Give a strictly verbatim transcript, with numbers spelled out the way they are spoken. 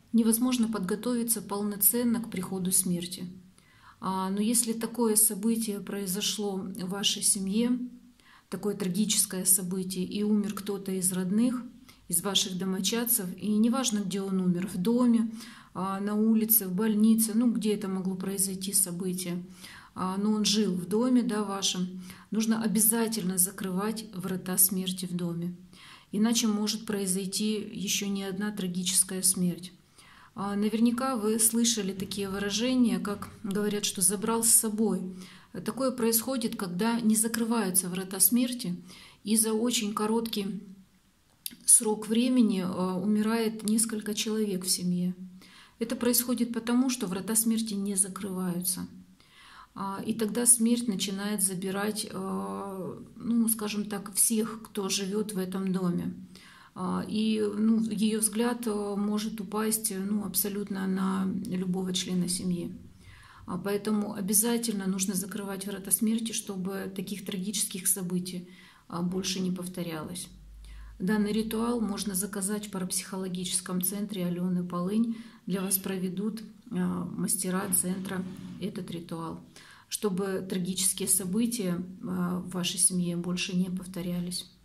Невозможно подготовиться полноценно к приходу смерти. А, Но если такое событие произошло в вашей семье, такое трагическое событие, и умер кто-то из родных, из ваших домочадцев, и неважно, где он умер, в доме, а, на улице, в больнице, ну, где это могло произойти событие, а, но он жил в доме, да, вашем, нужно обязательно закрывать врата смерти в доме. Иначе может произойти еще не одна трагическая смерть. А, Наверняка вы слышали такие выражения, как говорят, что забрал с собой. Такое происходит, когда не закрываются врата смерти, и за очень короткий срок времени а, умирает несколько человек в семье. Это происходит потому, что врата смерти не закрываются. А, И тогда смерть начинает забирать, а, ну, скажем так, всех, кто живет в этом доме. А, И ну, ее взгляд а, может упасть ну, абсолютно на любого члена семьи. А, Поэтому обязательно нужно закрывать врата смерти, чтобы таких трагических событий а, больше не повторялось. Данный ритуал можно заказать в парапсихологическом центре Алены Полынь. Для вас проведут а, мастера центра этот ритуал, чтобы трагические события а, в вашей семье больше не повторялись.